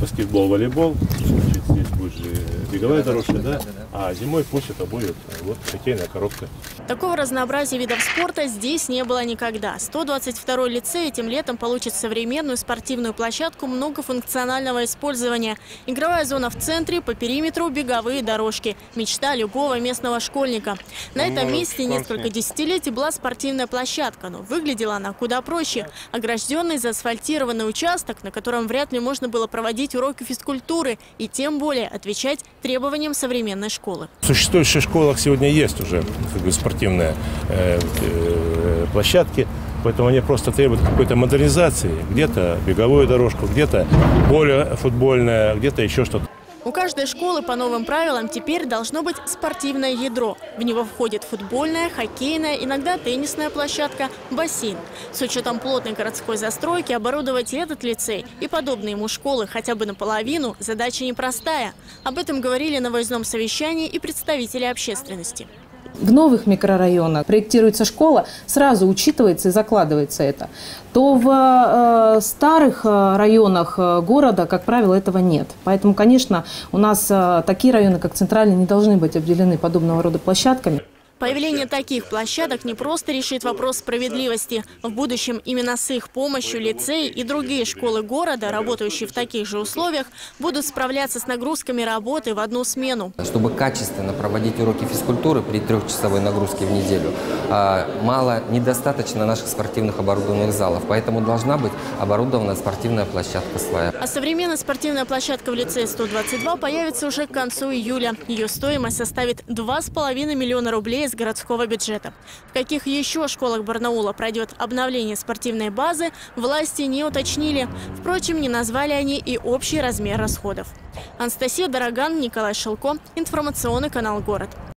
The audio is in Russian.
баскетбол, волейбол. Значит, здесь будет же беговая дорожка, да? А зимой пусть это будет вот хоккейная коробка. Такого разнообразия видов спорта здесь не было никогда. 122-й лицей этим летом получит современную спортивную площадку многофункционального использования. Игровая зона в центре, по периметру беговые дорожки. Мечта любого местного школьника. На этом месте несколько десятилетий была спортивная площадка, но выглядела она куда проще. Огражденный заасфальтированный участок, на котором вряд ли можно было проводить уроки физкультуры и тем более отвечать требованиям современной школы. В существующих школах сегодня есть уже спортивные площадки, поэтому они просто требуют какой-то модернизации. Где-то беговую дорожку, где-то поле футбольное, где-то еще что-то. У каждой школы по новым правилам теперь должно быть спортивное ядро. В него входит футбольная, хоккейная, иногда теннисная площадка, бассейн. С учетом плотной городской застройки оборудовать этот лицей и подобные ему школы хотя бы наполовину – задача непростая. Об этом говорили на выездном совещании и представители общественности. В новых микрорайонах проектируется школа, сразу учитывается и закладывается это. То в старых районах города, как правило, этого нет. Поэтому, конечно, у нас такие районы, как Центральный, не должны быть обделены подобного рода площадками. Появление таких площадок не просто решит вопрос справедливости. В будущем именно с их помощью лицеи и другие школы города, работающие в таких же условиях, будут справляться с нагрузками работы в одну смену. Чтобы качественно проводить уроки физкультуры при 3-часовой нагрузке в неделю, недостаточно наших спортивных оборудованных залов. Поэтому должна быть оборудована спортивная площадка своя. А современная спортивная площадка в лицее 122 появится уже к концу июля. Ее стоимость составит 2,5 миллиона рублей из городского бюджета. В каких еще школах Барнаула пройдет обновление спортивной базы, власти не уточнили. Впрочем, не назвали они и общий размер расходов. Анастасия Дороган, Николай Шелко. Информационный канал «Город».